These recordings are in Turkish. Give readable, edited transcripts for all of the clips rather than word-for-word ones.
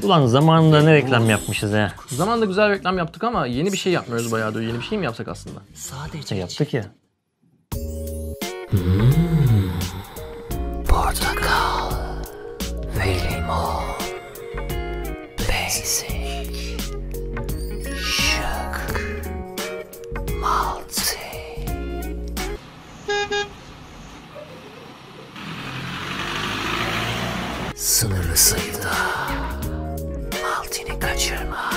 Ulan zamanında ne reklam yapmışız ya. Zamanında güzel reklam yaptık ama yeni bir şey yapmıyoruz bayağıdır. Yeni bir şey mi yapsak aslında? Sadece yaptık ya. Portakal ve limon. Basic. Şık. Multi. Sınırlı sayıda. Multi'ni kaçırma.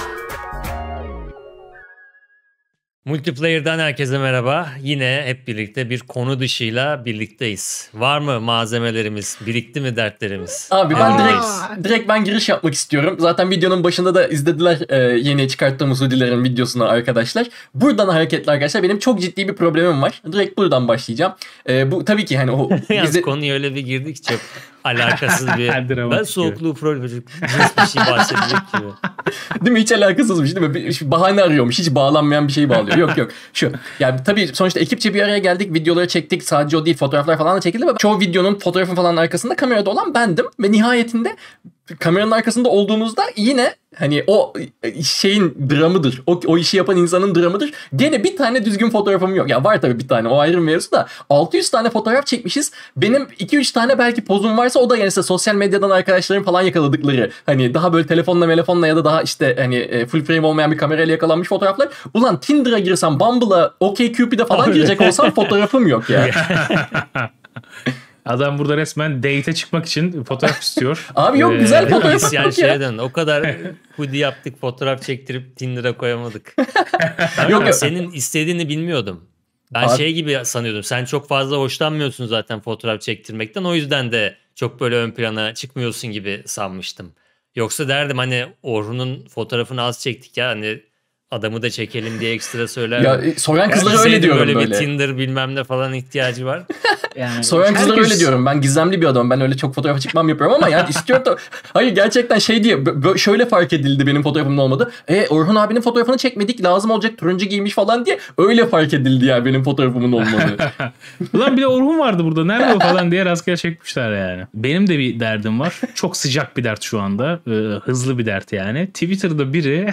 Multiplayer'dan herkese merhaba. Yine hep birlikte bir konu dışıyla birlikteyiz. Var mı malzemelerimiz? Birikti mi dertlerimiz? Abi ben direkt ben giriş yapmak istiyorum. Zaten videonun başında da izlediler yeni çıkarttığımız hoodilerin videosunu arkadaşlar. Buradan hareketle arkadaşlar benim çok ciddi bir problemim var. Direkt buradan başlayacağım. Bu tabii ki hani o... Yalnız konuya öyle bir girdik çok alakasız bir... ben soğukluğu problem bir şey bahsedecek gibi. Değil mi? Hiç alakasızmış değil mi? Bir bahane arıyormuş. Hiç bağlanmayan bir şeyi bağlıyor. Yok. Şu. Yani tabii sonuçta ekipçe bir araya geldik. Videoları çektik. Sadece o değil. Fotoğraflar falan da çekildi. Ve çoğu videonun fotoğrafın falan arkasında kamerada olan bendim. Ve nihayetinde kameranın arkasında olduğumuzda yine hani o şeyin dramıdır. O işi yapan insanın dramıdır. Gene bir tane düzgün fotoğrafım yok. Ya var tabii bir tane. O ayrı bir mevzu da. 600 tane fotoğraf çekmişiz. Benim 2-3 tane belki pozum varsa o da yani sosyal medyadan arkadaşlarım falan yakaladıkları. Hani daha böyle telefonla ya da daha işte hani full frame olmayan bir kamerayla yakalanmış fotoğraflar. Ulan Tinder'a girsem, Bumble'a, OkCupid'e falan girecek olsam fotoğrafım yok ya. Adam burada resmen date'e çıkmak için fotoğraf istiyor. Abi yok güzel fotoğraf Yani yok ya. şeyden o kadar hoodie yaptık, fotoğraf çektirip Tinder'a koyamadık. Yok. Senin istediğini bilmiyordum. Ben Abi... şey gibi sanıyordum. Sen çok fazla hoşlanmıyorsun zaten fotoğraf çektirmekten. O yüzden de çok böyle ön plana çıkmıyorsun gibi sanmıştım. Yoksa derdim hani Orhun'un fotoğrafını az çektik ya hani adamı da çekelim diye ekstra söyler. Ya soran kızlara öyle diyorum böyle. Bir Tinder bilmem ne falan ihtiyacı var. Yani soran kızlara öyle diyorum. Ben gizemli bir adamım. Ben öyle çok fotoğrafa çıkmam yapıyorum ama yani istiyorum da... Hayır gerçekten şey diye şöyle fark edildi benim fotoğrafımın olmadı. Orhun abinin fotoğrafını çekmedik lazım olacak turuncu giymiş falan diye öyle fark edildi ya benim fotoğrafımın olmadı. Ulan bir de Orhun vardı burada. Nerede o falan diye rastgele çekmişler yani. Benim de bir derdim var. Çok sıcak bir dert şu anda. Hızlı bir dert yani. Twitter'da biri...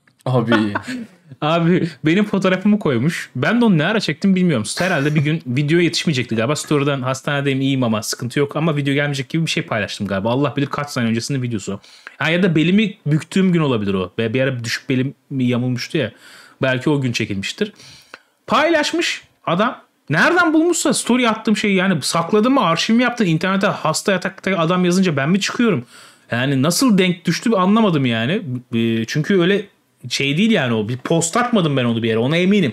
Abi benim fotoğrafımı koymuş. Ben de onu ne ara çektim bilmiyorum. Herhalde bir gün videoya yetişmeyecekti galiba. Story'den hastanedeyim iyiyim ama sıkıntı yok ama video gelmeyecek gibi bir şey paylaştım galiba. Allah bilir kaç sene öncesinin videosu. Ya da belimi büktüğüm gün olabilir o. Bir ara düşük belim yamulmuştu ya. Belki o gün çekilmiştir. Paylaşmış adam. Nereden bulmuşsa story attığım şeyi yani sakladı mı arşiv mi yaptı? İnternete hasta yatakta adam yazınca ben mi çıkıyorum? Yani nasıl denk düştü anlamadım yani. Çünkü öyle şey değil yani o. Bir post atmadım ben onu bir yere. Ona eminim.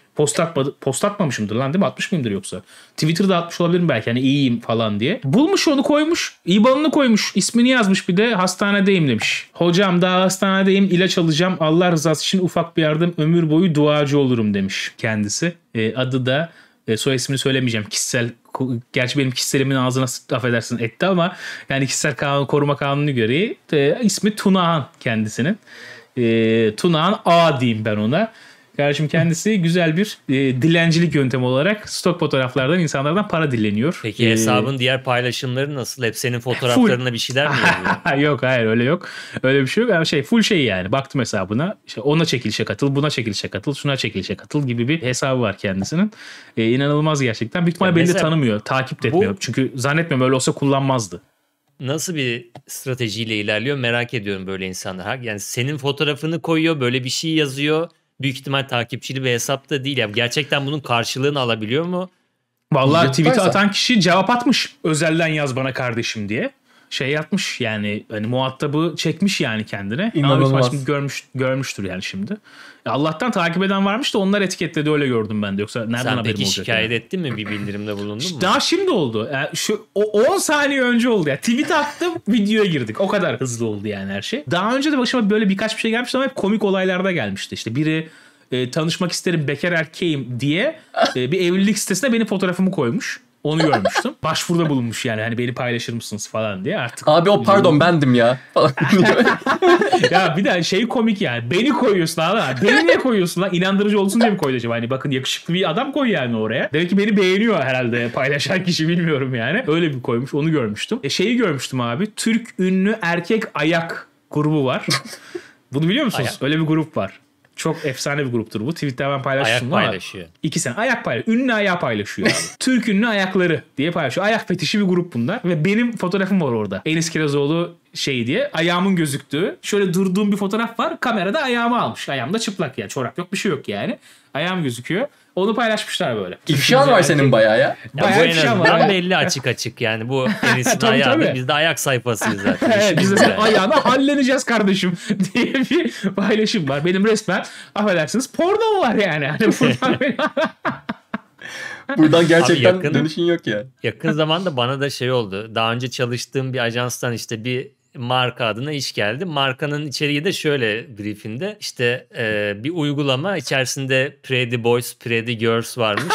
Post atmamışımdır lan değil mi? Atmış mıyımdır yoksa? Twitter'da atmış olabilirim belki. Hani iyiyim falan diye. Bulmuş onu koymuş. İBAN'ını koymuş. İsmini yazmış bir de. Hastanedeyim demiş. Hocam daha hastanedeyim. İlaç alacağım. Allah rızası için ufak bir yardım. Ömür boyu duacı olurum demiş kendisi. Adı da soy ismini söylemeyeceğim. Kişisel, gerçi benim kişiselimin ağzına affedersin etti ama yani kişisel koruma kanunu gereği ismi Tunahan kendisinin. Tunahan A diyeyim ben ona. Kardeşim kendisi güzel bir dilencilik yöntemi olarak stok fotoğraflardan insanlardan para dileniyor. Peki hesabın diğer paylaşımları nasıl? Hep senin fotoğraflarına bir şeyler mi yazıyor? Yok hayır öyle yok. Öyle bir şey yok. Yani full şey yani. Baktım hesabına. İşte ona çekilişe katıl, buna çekilişe katıl, şuna çekilişe katıl gibi bir hesabı var kendisinin. İnanılmaz gerçekten. Büyük ihtimalle beni de tanımıyor. Takip de etmiyor. Çünkü zannetmiyorum öyle olsa kullanmazdı. Nasıl bir stratejiyle ilerliyor merak ediyorum böyle insanlar. Yani senin fotoğrafını koyuyor, böyle bir şey yazıyor. Büyük ihtimal takipçili bir hesap da değil. Yani gerçekten bunun karşılığını alabiliyor mu? Vallahi tweet'e atan kişi cevap atmış. Özelden yaz bana kardeşim diye. Şey yapmış yani hani muhatabı çekmiş yani kendine. İnanılmaz. Şimdi görmüştür yani şimdi. Allah'tan takip eden varmış da onlar etiketledi öyle gördüm ben de. Yoksa nereden haberim olacak? Sen peki şikayet ettin mi? Bir bildirimde bulundun mu? Daha şimdi oldu. Yani o 10 saniye önce oldu. Yani tweet attım videoya girdik. O kadar hızlı oldu yani her şey. Daha önce de başıma böyle birkaç bir şey gelmişti ama hep komik olaylarda gelmişti. İşte biri tanışmak isterim bekar erkeğim diye bir evlilik sitesine benim fotoğrafımı koymuş. Onu görmüştüm. Başvuruda bulunmuş yani hani beni paylaşır mısınız falan diye artık. Abi o pardon bendim ya falan. Ya bir de şey komik yani. Beni koyuyorsun abi. Beni niye koyuyorsun lan? İnandırıcı olsun diye mi koydu acaba? Hani bakın yakışıklı bir adam koy yani oraya. Demek ki beni beğeniyor herhalde paylaşan kişi bilmiyorum yani. Öyle bir koymuş onu görmüştüm. Şeyi görmüştüm abi. Türk ünlü erkek ayak grubu var. Bunu biliyor musunuz? Ayak. Öyle bir grup var. Çok efsane bir gruptur bu. Twitter'da ben paylaştım. Ayak paylaşıyor. 2 sene ayak paylaşıyor. Ünlü ayağı paylaşıyor abi. Türk ünlü ayakları diye paylaşıyor. Ayak fetişi bir grup bunlar. Ve benim fotoğrafım var orada. Enis Kirazoğlu şey diye. Ayağımın gözüktüğü. Şöyle durduğum bir fotoğraf var. Kamerada ayağımı almış. Ayağım da çıplak yani. Çorap yok bir şey yok yani. Ayağım gözüküyor. Onu paylaşmışlar böyle. İfşan var senin bayağı ya. Ya bu Bayağı en ifşa var. azından belli açık yani. Bu Enis'in Tabii, ayağı tabii. da biz de ayak sayfasıyız zaten. Evet, biz de senin ayağını halledeceğiz kardeşim diye bir paylaşım var. Benim resmen affedersiniz porno var yani. Hani buradan Buradan gerçekten yakın- dönüşün yok ya. Yakın zamanda bana da şey oldu. Daha önce çalıştığım bir ajanstan işte bir marka adına iş geldi. Markanın içeriği de şöyle briefinde. İşte bir uygulama içerisinde Pretty Boys, Pretty Girls varmış.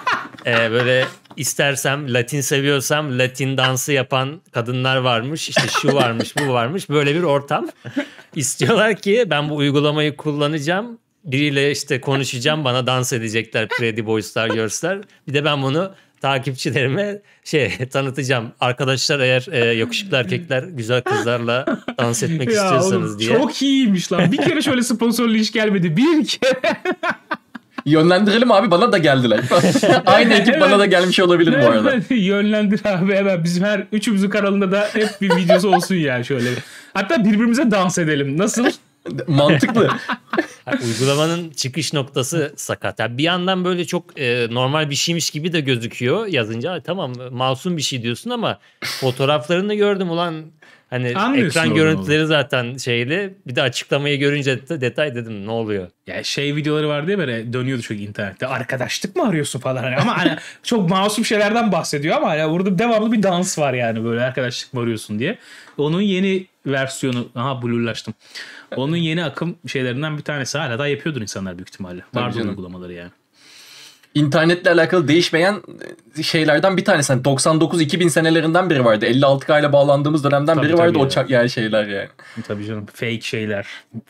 Böyle istersem Latin seviyorsam Latin dansı yapan kadınlar varmış. İşte şu varmış bu varmış. Böyle bir ortam. İstiyorlar ki ben bu uygulamayı kullanacağım. Biriyle işte konuşacağım. Bana dans edecekler Pretty Boys'lar, Girls'lar. Bir de ben bunu takipçilerime tanıtacağım. Arkadaşlar eğer yakışıklı erkekler güzel kızlarla dans etmek ya istiyorsanız oğlum, diye. çok iyiymiş lan. Bir kere şöyle sponsorlu iş gelmedi. Bir kere. Yönlendirelim abi, bana da geldiler. Aynı ekip bana da gelmiş olabilir bu arada. Yönlendir abi hemen. Bizim her üçümüzün kanalında da hep bir videosu olsun yani şöyle. Hatta birbirimize dans edelim. Nasıl? Mantıklı. Uygulamanın çıkış noktası sakat. Yani bir yandan böyle çok normal bir şeymiş gibi de gözüküyor yazınca. Tamam masum bir şey diyorsun ama fotoğraflarını gördüm ulan. Hani Anlıyorsun ekran onu. görüntüleri zaten şeyli. Bir de açıklamayı görünce de detay dedim ne oluyor? Ya şey videoları vardı ya böyle dönüyordu çok internette. Arkadaşlık mı arıyorsun falan hani. Ama hani çok masum şeylerden bahsediyor ama hani burada devamlı bir dans var yani böyle arkadaşlık mı arıyorsun diye. Onun yeni versiyonu, aha blurlaştım. Onun yeni akım şeylerinden bir tanesi hala da yapıyordur insanlar büyük ihtimalle. Vardı canım. uygulamaları yani. İnternetle alakalı değişmeyen şeylerden bir tanesi. Yani 99-2000 senelerinden biri vardı. 56K ile bağlandığımız dönemden Tabii, biri vardı. tabii O yani şeyler yani. Tabii canım fake şeyler.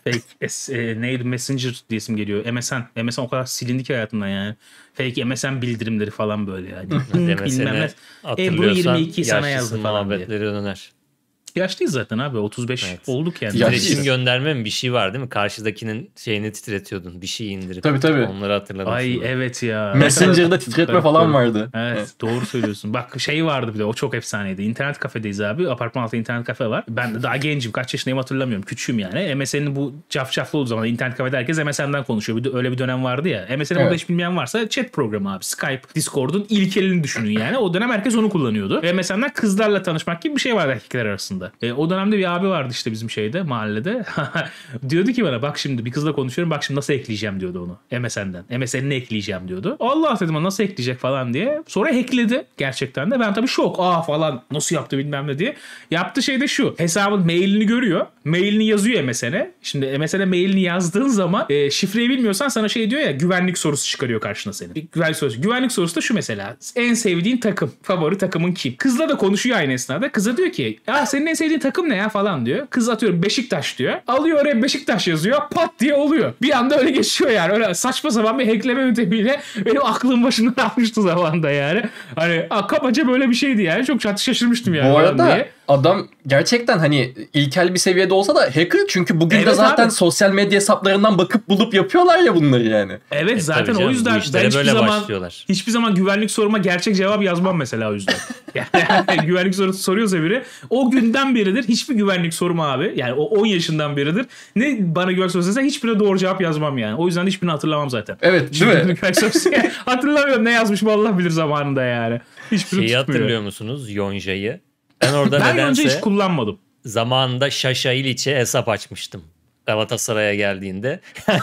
Fake neydi Messenger diyesim geliyor. MSN o kadar silindi ki hayatımdan yani. Fake MSN bildirimleri falan böyle yani. Bilmem Demesini ne. hatırlıyorsan 22 sana yazdı yaşlısın falan diye. muhabbetleri döner. Yaşlıyız zaten abi 35 Evet. olduk yani. Ya- Titreşim gönderme mi bir şey var değil mi? Karşıdakinin şeyini titretiyordun. Bir şey indirip. Tabii. Onları hatırladım. Ay şimdi. evet ya. Messenger'da titretme Tabii, falan tabii. vardı. Evet doğru söylüyorsun. Bak şey vardı bir de o çok efsaneydi. İnternet kafedeyiz abi. Apartman altında internet kafe var. Ben de daha gencim. Kaç yaşındayım hatırlamıyorum. Küçüğüm yani. MSN'in bu cafcaflı olduğu zaman internet kafede herkes MSN'den konuşuyor. Bir de öyle bir dönem vardı ya. MSN'in burada Evet. hiç bilmeyen varsa chat programı abi. Skype, Discord'un ilk elini düşünün yani. O dönem herkes onu kullanıyordu. Ve MSN'den kızlarla tanışmak gibi bir şey vardı erkekler arasında. O dönemde bir abi vardı işte bizim şeyde mahallede. Diyordu ki bana bak şimdi bir kızla konuşuyorum. Bak şimdi nasıl ekleyeceğim diyordu onu. MSN'den. MSN'ini ekleyeceğim diyordu. Allah dedim nasıl ekleyecek falan diye. Sonra hackledi gerçekten de. Ben tabii şok. Falan nasıl yaptı bilmem ne diye. Yaptığı şey de şu. Hesabın mailini görüyor. Mailini yazıyor MSN'e. Şimdi MSN'e mailini yazdığın zaman şifreyi bilmiyorsan sana şey diyor ya güvenlik sorusu çıkarıyor karşına senin. Bir güvenlik sorusu da şu mesela. En sevdiğin takım. Favori takımın kim? Kızla da konuşuyor aynı esnada. Kıza diyor ki ya senin en sevdiğin takım ne ya falan diyor. Kız atıyorum Beşiktaş diyor. Alıyor oraya Beşiktaş yazıyor. Pat diye oluyor. Bir anda öyle geçiyor yani. Öyle saçma sapan bir hackleme yöntemiyle benim aklım başımdan almıştı zamanında yani. Hani kabaca böyle bir şeydi yani. Çok şaşırmıştım yani. Bu falan arada diye. adam gerçekten hani ilkel bir seviyede olsa da hacker, çünkü bugün de Evet zaten abi. sosyal medya hesaplarından bakıp bulup yapıyorlar ya bunları yani. Evet zaten Tabii o canım, yüzden bu işlere ben hiçbir böyle zaman başlıyorlar. hiçbir zaman güvenlik soruma gerçek cevap yazmam mesela o yüzden. Yani güvenlik sorusu soruyorsa biri o günden beridir hiçbir güvenlik sorum abi. Yani o 10 yaşından beridir ne bana güvenlik sorusu dese hiçbirine doğru cevap yazmam yani. O yüzden hiçbirini hatırlamam zaten. Evet değil mi? Güvenlik sorusu hatırlamıyorum ne yazmışım Allah bilir zamanında yani. Hiçbiri Şeyi tutmuyor. hatırlıyor musunuz? Yonca'yı. Ben orada Ben önce nedense hiç kullanmadım. zamanında Şaşa İliç'e hesap açmıştım. Galatasaray'a geldiğinde.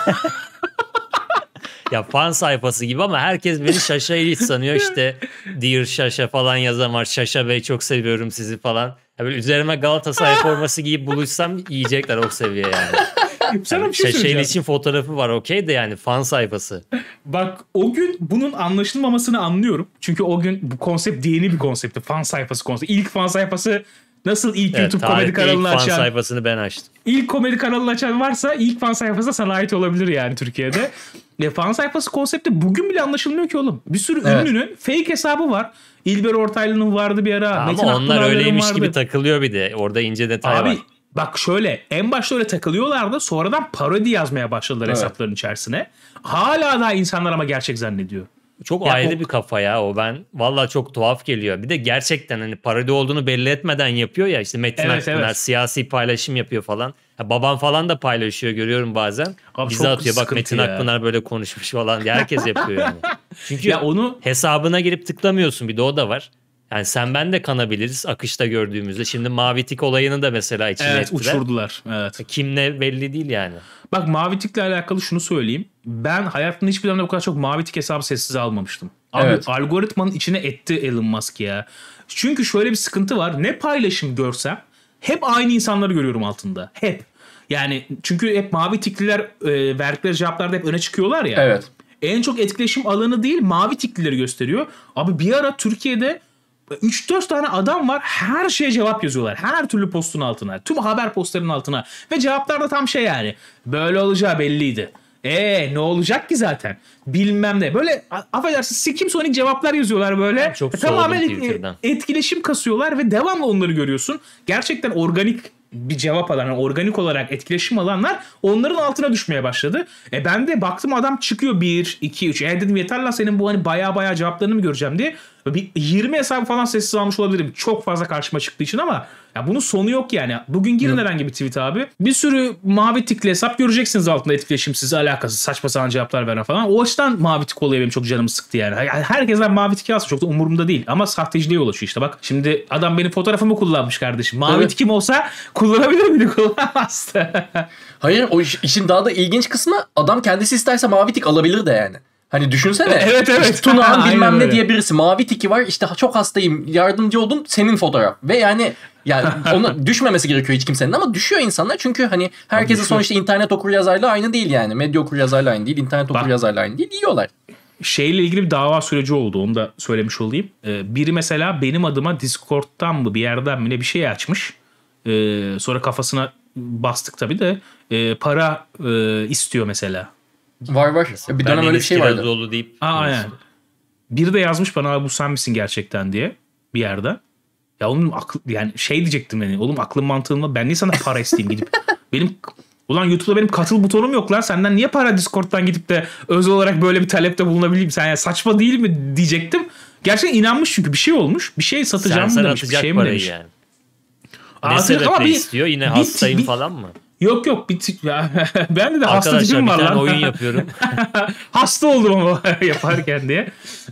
Ya fan sayfası gibi ama herkes beni Şaşa İliç sanıyor. İşte Dear Şaşa falan yazan var. Şaşa Bey çok seviyorum sizi falan. Ya böyle üzerime Galatasaray forması giyip buluşsam yiyecekler o seviye yani. Sana bir şey Şaşa söyleyeceğim. İliç'in fotoğrafı var okey de yani fan sayfası. Bak o gün bunun anlaşılmamasını anlıyorum. Çünkü o gün bu konsept yeni bir konseptti. Fan sayfası konsepti. İlk fan sayfası nasıl ilk Evet, YouTube komedi tarihte ilk kanalını fan açan, sayfasını ben açtım. ilk komedi kanalını açan varsa ilk fan sayfası da sana ait olabilir yani Türkiye'de. Fan sayfası konsepti bugün bile anlaşılmıyor ki oğlum. Bir sürü Evet. ünlünün fake hesabı var. İlber Ortaylı'nın vardı bir ara. Ama Metin onlar Akpınar'ların öyleymiş vardı. gibi takılıyor bir de. Orada ince detay Abi var. Bak şöyle en başta öyle takılıyorlardı, sonradan parodi yazmaya başladılar hesapların içerisine. Hala daha insanlar ama gerçek zannediyor. Çok Ya ayrı bir kafa ya o. Ben vallahi çok tuhaf geliyor. Bir de gerçekten hani parodi olduğunu belli etmeden yapıyor ya. İşte Metin Akpınar siyasi paylaşım yapıyor falan. Ya babam falan da paylaşıyor, görüyorum bazen. Abi bize atıyor bak Metin Akpınar böyle konuşmuş falan diye. Herkes yapıyor yani. Çünkü ya onu hesabına girip tıklamıyorsun, bir de o da var. Yani sen ben de kanabiliriz akışta gördüğümüzde. Şimdi Mavi Tik olayını da mesela içine ettiler. uçurdular. Evet. Kim ne belli değil yani. Bak Mavi Tik'le alakalı şunu söyleyeyim. Ben hayatımda hiçbir zaman bu kadar çok Mavi Tik hesabı sessize almamıştım. Abi algoritmanın içine etti Elon Musk ya. Çünkü şöyle bir sıkıntı var. Ne paylaşım görsem hep aynı insanları görüyorum altında. Hep. Yani çünkü hep Mavi Tikliler verdikleri cevaplarda hep öne çıkıyorlar ya. Evet. En çok etkileşim alanı değil Mavi Tiklileri gösteriyor. Abi bir ara Türkiye'de 3-4 tane adam var, her şeye cevap yazıyorlar. Her türlü postun altına, tüm haber postlarının altına. Ve cevaplar da tam şey yani. Böyle olacağı belliydi. Ne olacak ki zaten? Bilmem ne. Böyle affedersin sikim sonik cevaplar yazıyorlar böyle. Çok tamamen Twitter'dan. etkileşim kasıyorlar ve devamlı onları görüyorsun. Gerçekten organik bir cevap alan, yani organik olarak etkileşim alanlar onların altına düşmeye başladı. Ben de baktım adam çıkıyor 1, 2, 3. Dedim yeter lan senin bu hani baya cevaplarını mı göreceğim diye. Bir 20 hesabı falan sessiz almış olabilirim. Çok fazla karşıma çıktığı için ama ya bunun sonu yok yani. Bugün girin herhangi bir tweet abi. Bir sürü mavi tikli hesap göreceksiniz altında etkileşimsiz, alakasız, saçma sapan cevaplar veren falan. O açıdan mavi tik olayı benim çok canımı sıktı yani. Herkesten mavi tiki alsa çok da umurumda değil. Ama sahteciliğe yol açıyor işte. Bak şimdi adam benim fotoğrafımı kullanmış kardeşim. Mavi tikim olsa kullanabilir miydi? Kullanamazdı. Hayır, o işin daha da ilginç kısmı adam kendisi isterse mavi tik alabilir de yani. Hani düşünsene. Evet. İşte Tunağan bilmem Aynen ne öyle. diye birisi mavi tiki var, işte çok hastayım yardımcı oldum, senin fotoğraf. Ve yani ona düşmemesi gerekiyor hiç kimsenin ama düşüyor insanlar çünkü hani herkesin sonuçta internet okuryazarlığı aynı değil yani. Medya okuryazarlığı aynı değil, internet okuryazarlığı aynı değil, yiyorlar. Şeyle ilgili bir dava süreci oldu. Onu da söylemiş olayım. Biri mesela benim adıma Discord'dan mı bir yerden mi ne bir şey açmış. Sonra kafasına bastık tabii de para istiyor mesela. Var. Bir dönem öyle bir şey vardı. Dolu deyip Aynen. Biri de yazmış bana bu sen misin gerçekten diye bir yerden. Ya oğlum yani şey diyecektim yani. Oğlum aklım mantığımla ben niye sana para isteyeyim gidip. Ulan YouTube'da benim katıl butonum yok lan. Senden niye para Discord'dan gidip de özel olarak böyle bir talepte bulunabileyim? Sen ya saçma değil mi diyecektim. Gerçekten inanmış çünkü bir şey olmuş. Bir şey satacağım mı demiş. Bir şey mi demiş. Yani. Ne sebeple istiyor? Yine hastayım falan mı? Yok ben de hasta tipim var lan. Arkadaşlar bir tane oyun yapıyorum. Hasta oldum ama yaparken diye.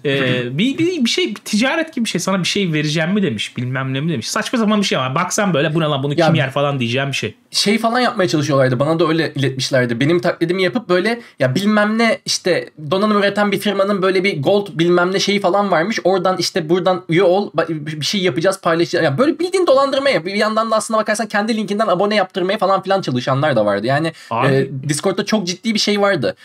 Bir şey bir ticaret gibi bir şey. Sana bir şey vereceğim mi demiş. Bilmem ne mi demiş. Saçma sapan bir şey ama baksam böyle bu ne lan bunu kim yer falan diyeceğim bir şey. Şey falan yapmaya çalışıyorlardı. Bana da öyle iletmişlerdi. Benim taklidimi yapıp böyle ya bilmem ne işte donanım üreten bir firmanın böyle bir gold bilmem ne şeyi falan varmış. Oradan işte buradan üye ol, bir şey yapacağız, paylaşacağız. Yani böyle bildiğin dolandırmaya, bir yandan da aslında bakarsan kendi linkinden abone yaptırmaya falan filan çalışanlar da vardı. Yani Discord'da çok ciddi bir şey vardı.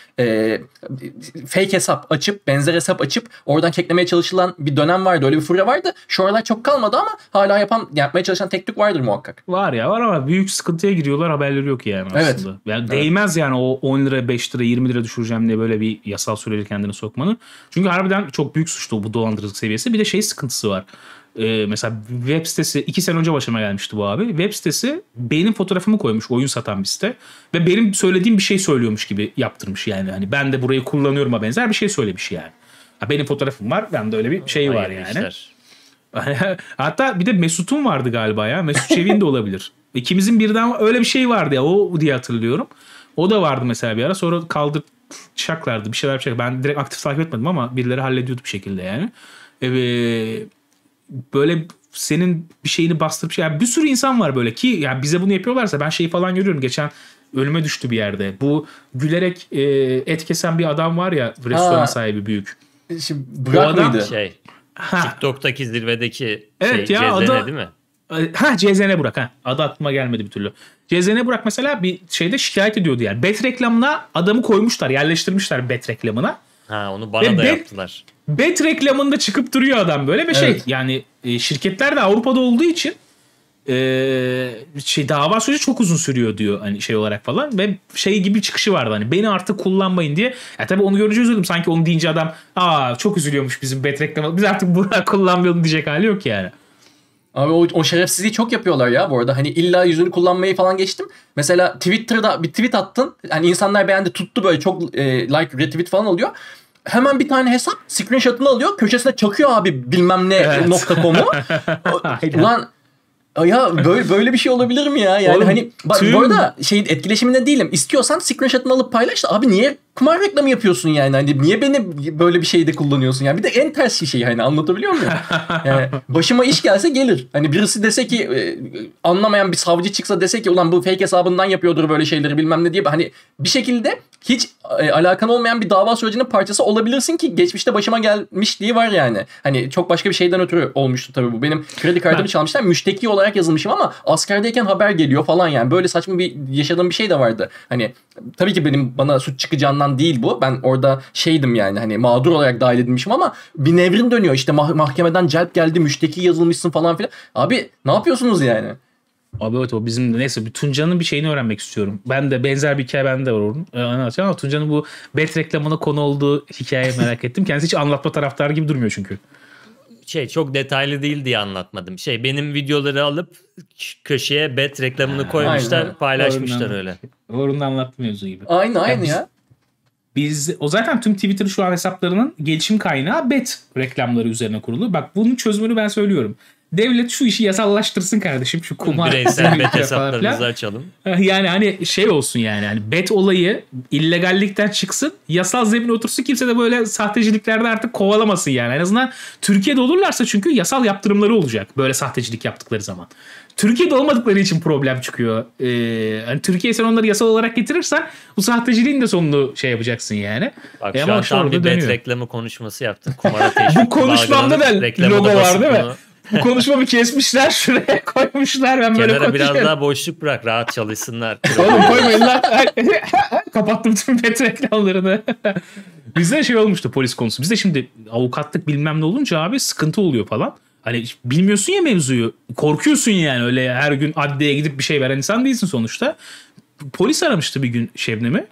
Fake hesap açıp, benzer hesap açıp oradan keklemeye çalışılan bir dönem vardı. Öyle bir furya vardı. Şu aralar çok kalmadı ama hala yapmaya çalışan tek tük vardır muhakkak. Var ama büyük sıkıntıya giriyorlar, haberleri yok yani aslında. Evet. Yani değmez yani o 10 lira, 5 lira, 20 lira düşüreceğim diye böyle bir yasal süreci kendine sokmanı. Çünkü harbiden çok büyük suçtu bu dolandırıcılık seviyesi. Bir de şey sıkıntısı var. Mesela web sitesi 2 sene önce başıma gelmişti bu abi. Web sitesi benim fotoğrafımı koymuş, oyun satan bir site. Ve benim söylediğim bir şey söylüyormuş gibi yaptırmış yani. Hani ben de burayı kullanıyorum'a benzer bir şey söylemiş yani. Benim fotoğrafım var, bende öyle bir şey var yani. Hatta bir de Mesut'un vardı galiba ya. Mesut Çevik'in de olabilir. İkimizin birden öyle bir şey vardı ya, o diye hatırlıyorum. O da vardı mesela bir ara, sonra kaldıracaklardı bir şeyler. Ben direkt aktif takip etmedim ama birileri hallediyordu bir şekilde yani. Böyle senin bir şeyini bastırıp yani bir sürü insan var böyle ki yani bize bunu yapıyorlarsa ben şeyi falan görüyorum. Geçen önüme düştü bir yerde. Bu gülerek et kesen bir adam var ya, restoran sahibi büyük. Şimdi Burak mıydı? TikTok'taki zirvedeki evet ya, CZN değil mi? CZN Burak. Adı aklıma gelmedi bir türlü. CZN Burak mesela bir şeyde şikayet ediyordu yani. Bet reklamına adamı koymuşlar, yerleştirmişler bet reklamına. Onu bana da yaptılar. Bet reklamında çıkıp duruyor adam böyle ve evet. Yani şirketler de Avrupa'da olduğu için dava süreci çok uzun sürüyor diyor hani şey olarak falan ve şey gibi çıkışı vardı hani beni artık kullanmayın diye. Tabii onu görünce üzüldüm, sanki onu deyince adam çok üzülüyormuş bizim bet reklamı, biz artık bunu kullanmayalım diyecek hali yok yani. Abi o şerefsizliği çok yapıyorlar ya bu arada. Hani illa yüzünü kullanmayı falan geçtim. Mesela Twitter'da bir tweet attın. Hani insanlar beğendi, tuttu, böyle çok like, retweet falan oluyor. Hemen bir tane hesap screenshot'ını alıyor. Köşesine çakıyor abi bilmem ne Evet. .com'u. Aynen. Ulan ya böyle bir şey olabilir mi ya? Yani Oğlum, hani bak tüm- bu arada etkileşiminde değilim. İstiyorsan screenshot'ını alıp paylaş da abi niye kumar reklamı yapıyorsun yani? Hani niye beni böyle bir şeyde kullanıyorsun yani? Bir de en ters şey, hani anlatabiliyor muyum? Yani başıma iş gelse gelir. Hani birisi dese ki anlamayan bir savcı çıksa dese ki ulan bu fake hesabından yapıyordur böyle şeyleri bilmem ne diye, hani bir şekilde hiç alakan olmayan bir dava sürecinin parçası olabilirsin ki geçmişte başıma gelmişliği var yani. Hani çok başka bir şeyden ötürü olmuştu tabii bu. Benim kredi kartımı çalmışlar. Müşteki olarak yazılmışım ama askerdeyken haber geliyor falan yani. Böyle saçma bir yaşadığım bir şey de vardı. Hani tabii ki bana suç çıkacağından değil bu. Ben orada şeydim yani, hani mağdur olarak dahil edilmişim ama bir nevrin dönüyor. İşte mahkemeden celp geldi, müşteki yazılmışsın falan filan. Abi ne yapıyorsunuz yani? Abi evet, o bizim neyse bir Tunca'nın bir şeyini öğrenmek istiyorum. Ben de benzer bir hikaye bende var onun. Anlatacağım ama Tunca'nın bu bet reklamına konu olduğu hikayeyi merak ettim. Kendisi hiç anlatma taraftarı gibi durmuyor çünkü. Çok detaylı değil diye anlatmadım. Benim videoları alıp köşeye bet reklamını koymuşlar, aynen. paylaşmışlar Orundan- öyle. Orunda anlattı mevzu gibi. Aynı biz- ya. Biz o zaten tüm Twitter şu an hesaplarının gelişim kaynağı bet reklamları üzerine kurulu. Bak bunun çözümünü ben söylüyorum. Devlet şu işi yasallaştırsın kardeşim, şu kumar Bireysel bet falan hesaplarınızı filan. açalım. Yani hani şey olsun yani hani bet olayı illegallikten çıksın, yasal zemine otursun, kimse de böyle sahteciliklerde artık kovalamasın yani. En azından Türkiye'de olurlarsa çünkü yasal yaptırımları olacak böyle sahtecilik yaptıkları zaman. Türkiye'de olmadıkları için problem çıkıyor. Hani Türkiye sen onları yasal olarak getirirsen bu sahteciliğin de sonunu şey yapacaksın yani. Bak Ama şu an işte tam orada bir bet dönüyor. reklamı konuşması yaptın. Kumara teşvik. Bu konuşmamda da reklamı logo da var basıp değil mi? bunu Bu konuşmamı kesmişler, şuraya koymuşlar, ben böyle Kenara biraz konuşuyorum. daha boşluk bırak, rahat çalışsınlar. Oğlum koymayın lan. Kapattım tüm bet reklamlarını. Bizde şey olmuştu polis konusu. Bizde şimdi avukatlık bilmem ne olunca abi sıkıntı oluyor falan. Hani bilmiyorsun ya mevzuyu. Korkuyorsun yani, öyle her gün adliyeye gidip bir şey veren insan değilsin sonuçta. Polis aramıştı bir gün Şebnem'i.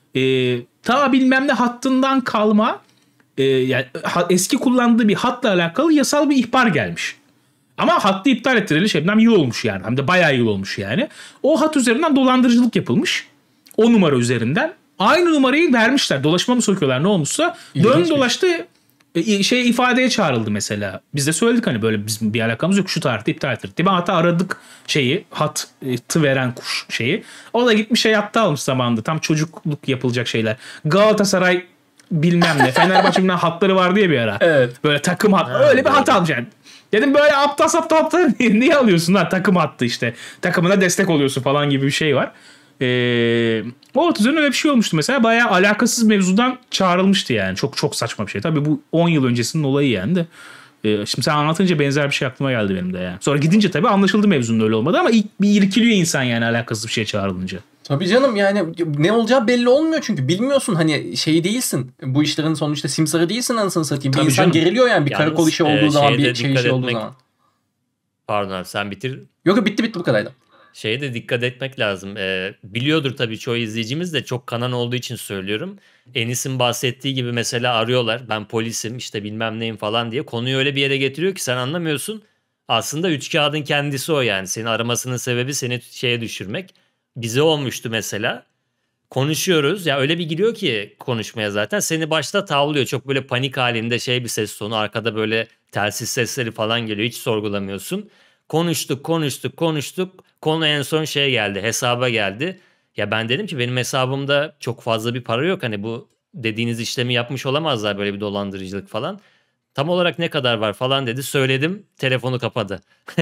Ta bilmem ne hattından kalma yani eski kullandığı bir hatla alakalı yasal bir ihbar gelmiş. Ama hattı iptal ettireli Şebnem yıl olmuş yani. Hem de bayağı yıl olmuş yani. O hat üzerinden dolandırıcılık yapılmış. O numara üzerinden. Aynı numarayı vermişler. Dolaşıma mı sokuyorlar ne olmuşsa. İlginçmiş. Dön dolaştı ifadeye çağrıldı mesela. Biz de söyledik hani böyle bizim bir alakamız yok. Şu tarihte iptal ettirdik. Ben hatta aradık hattı veren kuş şeyi. O da gitmiş hatta almış zamanında. Tam çocukluk yapılacak şeyler. Galatasaray bilmem ne. Fenerbahçe bilmem hatları vardı ya bir ara. Evet. Böyle takım hat. Öyle bir hat almış yani. Dedim böyle aptal niye alıyorsun lan, takım hattı işte. Takımına destek oluyorsun falan gibi bir şey var. O hat üzerine öyle bir şey olmuştu mesela. Bayağı alakasız mevzudan çağrılmıştı yani. Çok çok saçma bir şey. Tabii bu 10 yıl öncesinin olayı yani de. Şimdi sen anlatınca benzer bir şey aklıma geldi benim de yani. Sonra gidince tabii anlaşıldı mevzunun öyle olmadı ama ilk bir irkiliyor insan yani alakasız bir şeye çağrılınca. Tabii canım, yani ne olacağı belli olmuyor çünkü bilmiyorsun, hani şey değilsin. Bu işlerin sonuçta simsarı değilsin anasını satayım. Bir Tabii insan canım. geriliyor yani bir Yalnız, karakol işi olduğu zaman, şeyde bir şey dikkat işi olduğu etmek- zaman. Pardon abi, sen bitir. Yok bitti bu kadardı. Şeye de dikkat etmek lazım. Biliyordur tabii çoğu izleyicimiz de, çok kanan olduğu için söylüyorum. Enis'in bahsettiği gibi mesela arıyorlar. Ben polisim işte bilmem neyim falan diye. Konuyu öyle bir yere getiriyor ki sen anlamıyorsun. Aslında üç kağıdın kendisi o yani. Seni aramasının sebebi seni şeye düşürmek. Bize olmuştu mesela. Konuşuyoruz. Ya öyle bir giriyor ki konuşmaya zaten. Seni başta tavlıyor. Çok böyle panik halinde bir ses tonu. Arkada böyle telsiz sesleri falan geliyor. Hiç sorgulamıyorsun. Konuştuk. Konu en son geldi. Hesaba geldi. Ya ben dedim ki benim hesabımda çok fazla bir para yok. Hani bu dediğiniz işlemi yapmış olamazlar, böyle bir dolandırıcılık falan. Tam olarak ne kadar var falan dedi. Söyledim. Telefonu kapadı.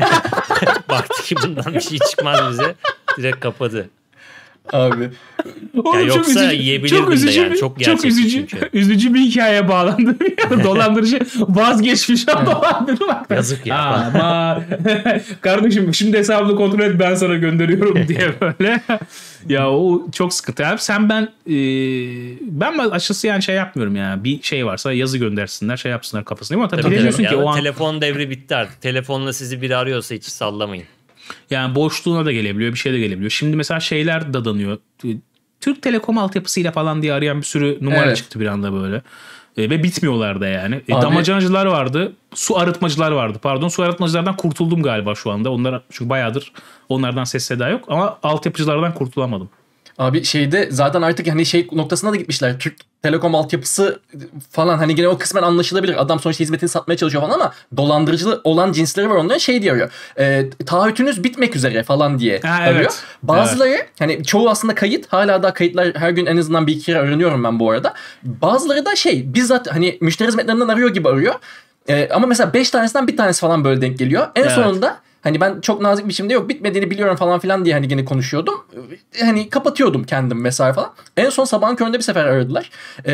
Baktı ki bundan bir şey çıkmaz bize. Direkt kapadı. Abi. Oğlum, Ya yoksa yiyebilirdim de yani. Çok gerçekçi çünkü. üzücü bir hikayeye bağlandı. Dolandırıcı vazgeçmiş ama dolandırı bak. Yazık ya. Ama kardeşim şimdi hesabını kontrol et, ben sana gönderiyorum diye böyle. Ya o çok sıkıntı. Abi sen ben açıkçası yani şey yapmıyorum yani. Bir şey varsa yazı göndersinler, şey yapsınlar kafasına. Ama tabii bilemiyorsun ki o an. Telefon devri bitti artık. Telefonla sizi biri arıyorsa hiç sallamayın. Yani boşluğuna da gelebiliyor, bir şey de gelebiliyor. Şimdi mesela şeyler dadanıyor. Türk Telekom altyapısıyla falan diye arayan bir sürü numara Evet. çıktı bir anda böyle. Ve bitmiyorlar da yani. Abi- Damacanacılar vardı. Su arıtmacılar vardı. Pardon, su arıtmacılardan kurtuldum galiba şu anda. Onlar çünkü bayağıdır onlardan ses seda yok. Ama altyapıcılardan kurtulamadım. Abi şeyde zaten artık hani şey noktasına da gitmişler. Türk Telekom altyapısı falan hani gene o kısmen anlaşılabilir. Adam sonuçta hizmetini satmaya çalışıyor falan ama dolandırıcı olan cinsleri var onların şey diyor. Taahhütünüz bitmek üzere falan diye arıyor. Evet. Bazıları hani çoğu aslında kayıt. Hala daha kayıtlar her gün en azından bir iki kere öğreniyorum ben bu arada. Bazıları da şey bizzat hani müşteri hizmetlerinden arıyor gibi arıyor. Ama mesela 5 tanesinden bir tanesi falan böyle denk geliyor. En sonunda hani ben çok nazik bir biçimde yok bitmediğini biliyorum falan diye hani gene konuşuyordum. Hani kapatıyordum kendim vesaire falan. En son sabahın köründe bir sefer aradılar.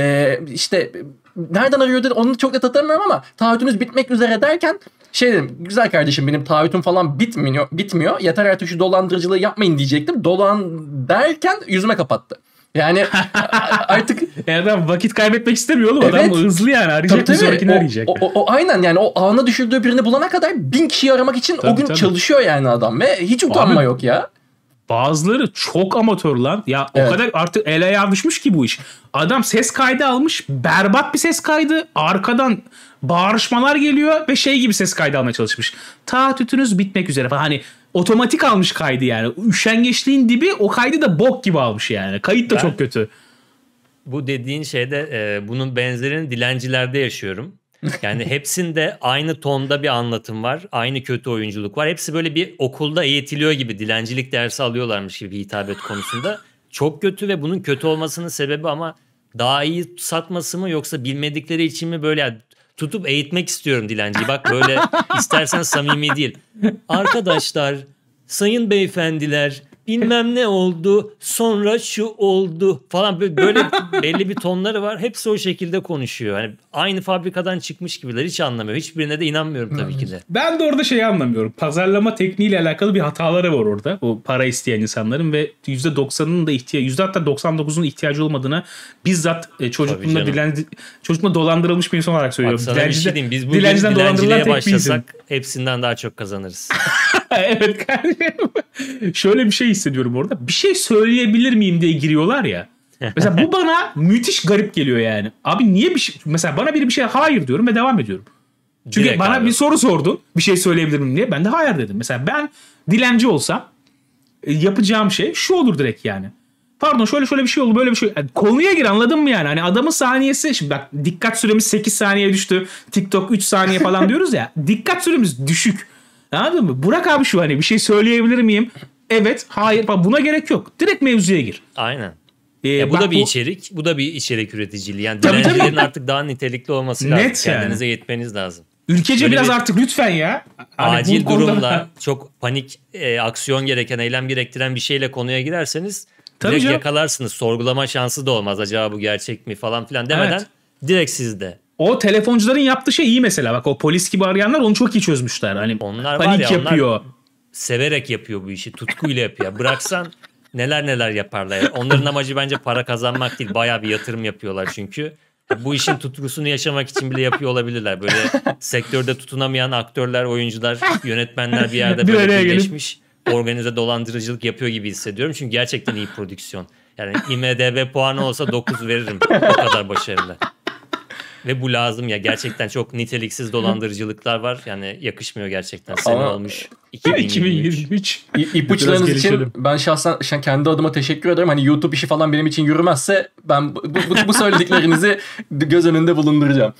İşte nereden arıyor dedi onu çok net hatırlamıyorum ama taahhütünüz bitmek üzere derken şey dedim güzel kardeşim benim taahhütüm falan bitmiyor. Yeter artık şu dolandırıcılığı yapmayın diyecektim. Dolan derken yüzüme kapattı. Yani artık Adam vakit kaybetmek istemiyor oğlum. Adam hızlı yani. Arayacak bir sonrakini arayacak. O aynen yani o ağına düşürdüğü birini bulana kadar 1000 kişiyi aramak için o gün çalışıyor yani adam ve hiç utanma yok ya. Bazıları çok amatör lan. Ya o kadar artık el ayağa düşmüş ki bu iş. Adam ses kaydı almış. Berbat bir ses kaydı. Arkadan bağırışmalar geliyor ve şey gibi ses kaydı almaya çalışmış. Taahhütünüz bitmek üzere falan. Hani otomatik almış kaydı yani. Üşengeçliğin dibi o kaydı da bok gibi almış yani. Kayıt da çok kötü. Bu dediğin şeyde bunun benzerini dilencilerde yaşıyorum. Yani hepsinde aynı tonda bir anlatım var. Aynı kötü oyunculuk var. Hepsi böyle bir okulda eğitiliyor gibi. Dilencilik dersi alıyorlarmış gibi hitabet konusunda. Çok kötü ve bunun kötü olmasının sebebi ama daha iyi satması mı yoksa bilmedikleri için mi böyle yani tutup eğitmek istiyorum dilenciyi. Bak böyle istersen samimi değil. Arkadaşlar, sayın beyefendiler bilmem ne oldu sonra şu oldu falan böyle belli bir tonları var. Hepsi o şekilde konuşuyor. Yani aynı fabrikadan çıkmış gibiler. Hiç anlamıyor. Hiçbirine de inanmıyorum tabii ki de. Ben de orada şeyi anlamıyorum. Pazarlama tekniğiyle alakalı bir hataları var orada. O para isteyen insanların ve %90'ının da ihtiyacı, hatta %99'un ihtiyacı olmadığına bizzat çocukla dolandırılmış bir insan olarak söylüyorum. Bak sana bir şey diyeyim. Biz bugün dilenciliğe başlasak hepsinden daha çok kazanırız. Evet kardeşim. Şöyle bir şey hissediyorum orada. Bir şey söyleyebilir miyim diye giriyorlar ya. Mesela bu bana müthiş garip geliyor yani. Abi niye bir şey... Mesela bana biri bir şey hayır diyorum ve devam ediyorum. Çünkü Direkt bana abi. bir soru sordun. Bir şey söyleyebilir miyim diye. Ben de hayır dedim. Mesela ben dilenci olsam yapacağım şey şu olur direkt yani. Pardon şöyle bir şey oldu böyle bir şey. Yani konuya gir anladın mı yani? Hani adamın saniyesi şimdi bak dikkat süremiz 8 saniye düştü. TikTok 3 saniye falan diyoruz ya. Dikkat süremiz düşük. Anladın mı? Burak abi şu hani bir şey söyleyebilir miyim? Evet, hayır. Bak buna gerek yok. Direkt mevzuya gir. Aynen. Bu da bir içerik. Bu da bir içerik üreticiliği. Yani Tabii, dilencilerin artık daha nitelikli olması lazım. Net yani. Kendinize yetmeniz lazım. Ülkece Böyle biraz bir artık lütfen ya. Hani acil bu konuda- durumla çok panik aksiyon gereken, eylem gerektiren bir şeyle konuya girerseniz Tabii direkt canım. yakalarsınız. Sorgulama şansı da olmaz. Acaba bu gerçek mi falan filan demeden Evet. direkt sizde. O telefoncuların yaptığı şey iyi mesela. Bak o polis gibi arayanlar onu çok iyi çözmüşler. Hani Onlar var panik ya, yapıyor. onlar severek yapıyor bu işi. Tutkuyla yapıyor. Bıraksan neler yaparlar. Onların amacı bence para kazanmak değil. Bayağı bir yatırım yapıyorlar çünkü. Bu işin tutkusunu yaşamak için bile yapıyor olabilirler. Böyle sektörde tutunamayan aktörler, oyuncular, yönetmenler bir yerde Bir böyle araya gelip- birleşmiş. Organize dolandırıcılık yapıyor gibi hissediyorum. Çünkü gerçekten iyi prodüksiyon. Yani IMDb puanı olsa 9 veririm. O kadar başarılı. Ve bu lazım ya. Gerçekten çok niteliksiz dolandırıcılıklar var. Yani yakışmıyor gerçekten. Sene Ama- olmuş 2023. 2023. İpuçlarınız Biraz için gelişelim. ben şahsen kendi adıma teşekkür ederim. Hani YouTube işi falan benim için yürümezse ben bu söylediklerinizi göz önünde bulunduracağım.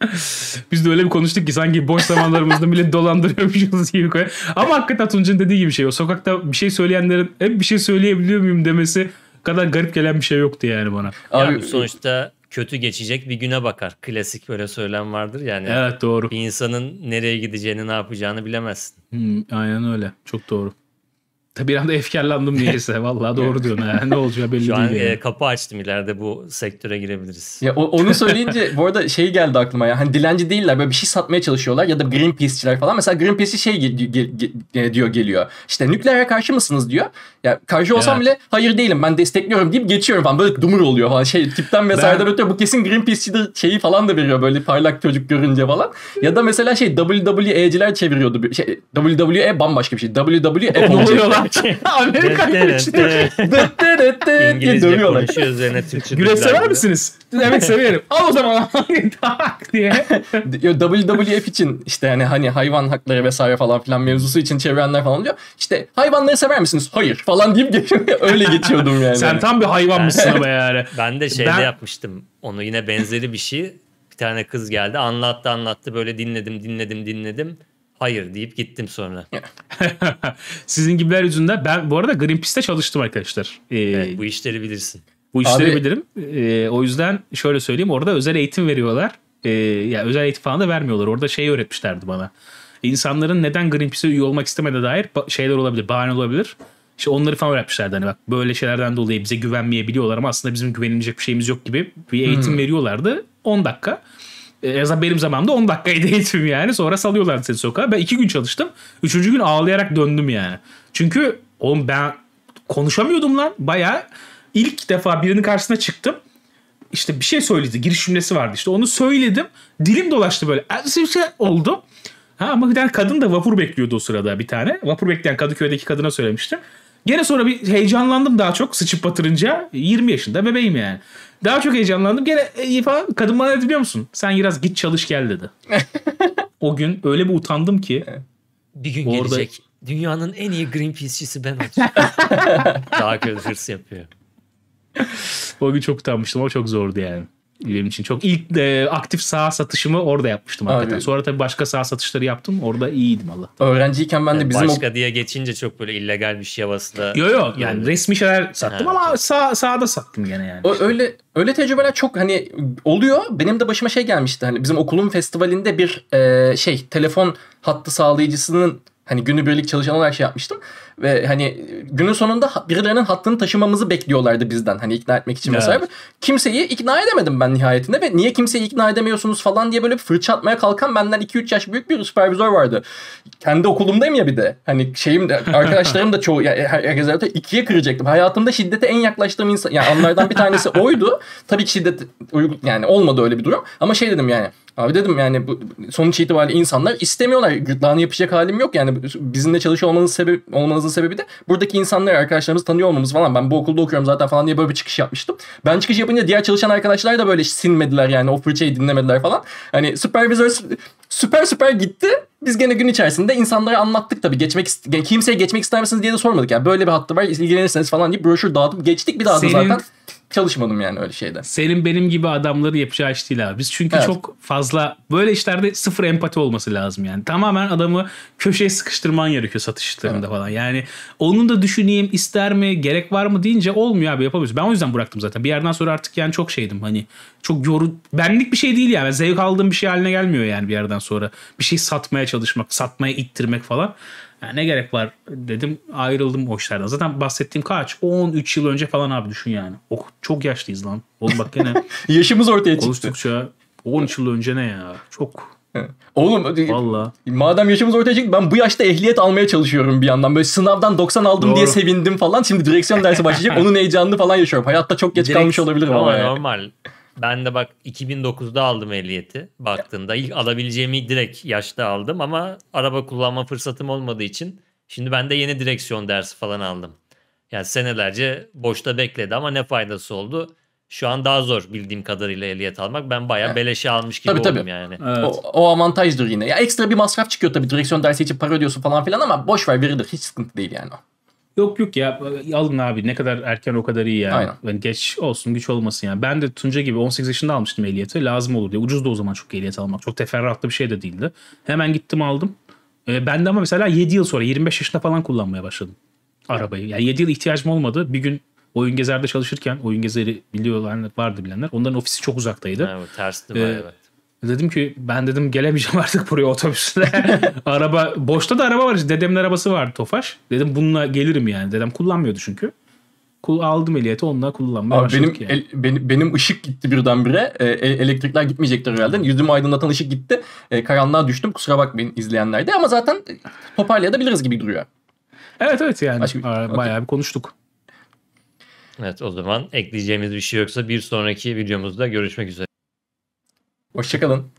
Biz de öyle bir konuştuk ki sanki boş zamanlarımızda millet dolandırıyormuşuz gibi. Ama hakikaten Tuncay'ın dediği gibi şey. O sokakta bir şey söyleyenlerin hep bir şey söyleyebiliyor muyum demesi kadar garip gelen bir şey yoktu yani bana. Abi, Ya sonuçta kötü geçecek bir güne bakar. Klasik böyle söylem vardır yani. Evet doğru. Bir insanın nereye gideceğini, ne yapacağını bilemezsin. Aynen öyle. Çok doğru. Tabii bir anda efkarlandım niyeyse. Vallahi doğru diyorsun. Ha. Ne olacağı belli Şu an değil. Yani. kapı açtım, ileride bu sektöre girebiliriz. ya onu söyleyince bu arada şey geldi aklıma ya. Hani dilenci değiller böyle bir şey satmaya çalışıyorlar ya da Greenpeace'çiler falan. Mesela Greenpeace'i şey diyor geliyor. İşte nükleere karşı mısınız diyor. Ya karşı olsam Evet. bile hayır değilim ben destekliyorum deyip geçiyorum falan. Böyle dumur oluyor falan. Şey tipten vesaireden ötürü bu kesin Greenpeace'çidir şeyi falan da veriyor böyle parlak çocuk görünce falan. Ya da mesela şey WWE'ciler çeviriyordu. WWE bambaşka bir şey. WWF Ne oluyor lan? Amerikan için. İngilizce dövüyorlar. konuşuyor üzerine Türkçe. Güreş dublaj sever gibi. misiniz? Evet severim. Al o zaman. Tak diye. WWF için işte yani hani hayvan hakları vesaire falan filan mevzusu için çevirenler falan diyor. İşte hayvanları sever misiniz? Hayır falan deyip öyle geçiyordum yani. Sen tam bir hayvan mısın ama yani. Ben de şeyde Ben- yapmıştım. Onu yine benzeri bir şey. Bir tane kız geldi. Anlattı. Böyle dinledim. Hayır deyip gittim sonra. Sizin gibiler yüzünden ben bu arada Greenpeace'te çalıştım arkadaşlar. Evet, bu işleri bilirsin. Bu işleri Abi- bilirim. O yüzden şöyle söyleyeyim. Orada özel eğitim veriyorlar. Ya özel eğitim falan da vermiyorlar. Orada şey öğretmişlerdi bana. İnsanların neden Greenpeace'e üye olmak istemediğine dair şeyler olabilir, bahane olabilir. İşte onları falan öğretmişlerdi. Hani bak böyle şeylerden dolayı bize güvenmeyebiliyorlar ama aslında bizim güvenilecek bir şeyimiz yok gibi bir eğitim veriyorlardı. 10 dakika. En azından benim zamanımda 10 dakikaydı eğitim yani. Sonra salıyorlardı seni sokağa. Ben 2 gün çalıştım. 3. gün ağlayarak döndüm yani. Çünkü oğlum ben konuşamıyordum lan. Bayağı ilk defa birinin karşısına çıktım. İşte bir şey söyledi. Giriş cümlesi vardı işte. Onu söyledim. Dilim dolaştı böyle. Bir şey oldu. Ha, ama bir tane kadın da vapur bekliyordu o sırada bir tane. Vapur bekleyen Kadıköy'deki kadına söylemiştim. Gene sonra bir heyecanlandım daha çok sıçıp batırınca. 20 yaşında bebeğim yani. Daha çok heyecanlandım. Gene iyi falan. Kadın bana ne dedi biliyor musun? Sen biraz git çalış gel dedi. O gün öyle bir utandım ki. Bir gün Orada- gelecek. Dünyanın en iyi Greenpeace'çisi ben olacağım. Daha kötü hırs yapıyor. O gün çok utanmıştım. O çok zordu yani. Benim için çok ilk aktif saha satışımı orada yapmıştım hakikaten. Abi- Sonra tabii başka saha satışları yaptım. Orada iyiydim Allah. Öğrenciyken ben de bizim Başka diye geçince çok böyle illegal bir şey havasında. Yo yani resmi şeyler sattım Evet. ama sahada sattım gene yani. öyle tecrübeler çok hani oluyor. Benim de başıma şey gelmişti. Hani bizim okulun festivalinde bir telefon hattı sağlayıcısının hani günübirlik çalışan olarak şey yapmıştım. Ve hani günün sonunda birilerinin hattını taşımamızı bekliyorlardı bizden. Hani ikna etmek için Evet. vesaire. Kimseyi ikna edemedim ben nihayetinde. Ve niye kimseyi ikna edemiyorsunuz falan diye böyle bir fırça atmaya kalkan benden 2-3 yaş büyük bir süpervizör vardı. Kendi okulumdayım ya bir de. Hani şeyim de arkadaşlarım da çoğu herkes ikiye kıracaktım. Hayatımda şiddete en yaklaştığım insan yani anlardan bir tanesi oydu. Tabii ki şiddet yani olmadı öyle bir durum. Ama şey dedim yani abi dedim yani bu, sonuç itibariyle insanlar istemiyorlar. Gırtlağını yapacak halim yok. Yani bizimle çalışıyor olmanızın sebebi de buradaki insanları arkadaşlarımızı tanıyor olmamız falan. Ben bu okulda okuyorum zaten falan diye böyle bir çıkış yapmıştım. Ben çıkış yapınca diğer çalışan arkadaşlar da böyle sinmediler yani o fırçayı dinlemediler falan. Hani süpervizör süper gitti. Biz gene gün içerisinde insanlara anlattık tabii. Kimseye geçmek ister misiniz diye de sormadık. Yani böyle bir hattı var ilgilenirseniz falan diye broşür dağıtıp geçtik. Bir daha da zaten çalışmadım yani öyle şeyde. Senin benim gibi adamları yapacağı iş değil abi. Biz çünkü Evet. çok fazla böyle işlerde sıfır empati olması lazım yani. Tamamen adamı köşeye sıkıştırman gerekiyor satış işlerinde falan. Yani onun da düşüneyim ister mi gerek var mı deyince olmuyor abi yapamıyoruz. Ben o yüzden bıraktım zaten. Bir yerden sonra artık yani çok şeydim hani çok benlik bir şey değil yani. Zevk aldığım bir şey haline gelmiyor yani bir yerden sonra. Bir şey satmaya çalışmak, satmaya ittirmek falan. Yani ne gerek var dedim ayrıldım o işlerden. Zaten bahsettiğim kaç? 13 yıl önce falan abi düşün yani. Oh, çok yaşlıyız lan. Oğlum bak gene Yaşımız ortaya çıktı. konuştukça 13 yıl önce ne ya? Çok. Oğlum Valla. madem yaşımız ortaya çıktı ben bu yaşta ehliyet almaya çalışıyorum bir yandan. Böyle sınavdan 90 aldım Doğru. diye sevindim falan. Şimdi direksiyon dersi başlayacak. Onun heyecanını falan yaşıyorum. Hayatta çok geç kalmış olabilirim ama yani. Normal. Ben de bak 2009'da aldım ehliyeti baktığında. İlk alabileceğimi direkt yaşta aldım ama araba kullanma fırsatım olmadığı için şimdi ben de yeni direksiyon dersi falan aldım. Yani senelerce boşta bekledi ama ne faydası oldu? Şu an daha zor bildiğim kadarıyla ehliyet almak. Ben bayağı beleşe almış gibi Tabii, oldum tabii. yani. Evet. O avantajdır yine. Ya ekstra bir masraf çıkıyor tabii direksiyon dersi için para ödüyorsun falan filan ama boş ver verilir. Hiç sıkıntı değil yani o. Yok ya alın abi ne kadar erken o kadar iyi yani. Aynen. Yani geç olsun güç olmasın yani. Ben de Tunca gibi 18 yaşında almıştım ehliyeti. Lazım olur diye. Ucuz da o zaman çok ehliyet almak. Çok teferruatlı bir şey de değildi. Hemen gittim aldım. Ben de ama mesela 7 yıl sonra 25 yaşında falan kullanmaya başladım arabayı. Yani 7 yıl ihtiyacım olmadı. Bir gün Oyun Gezer'de çalışırken Oyun Gezer'i biliyorlar vardı bilenler. Onların ofisi çok uzaktaydı. Ha, bu tersti bayağı, evet. Dedim ki ben dedim gelemeyeceğim artık buraya otobüsle. Araba boşta da araba var işte dedemin arabası vardı Tofaş. Dedim bununla gelirim yani. Dedem kullanmıyordu çünkü. Aldım ehliyeti onunla kullanmaya Abi başladık benim ışık gitti birdenbire. Elektrikler gitmeyecektir herhalde. Yüzümü aydınlatan ışık gitti. Karanlığa düştüm. Kusura bakmayın izleyenler de ama zaten toparlayabiliriz gibi duruyor. Evet yani Başka- bayağı bir konuştuk. Evet, o zaman ekleyeceğimiz bir şey yoksa bir sonraki videomuzda görüşmek üzere. Hoşçakalın.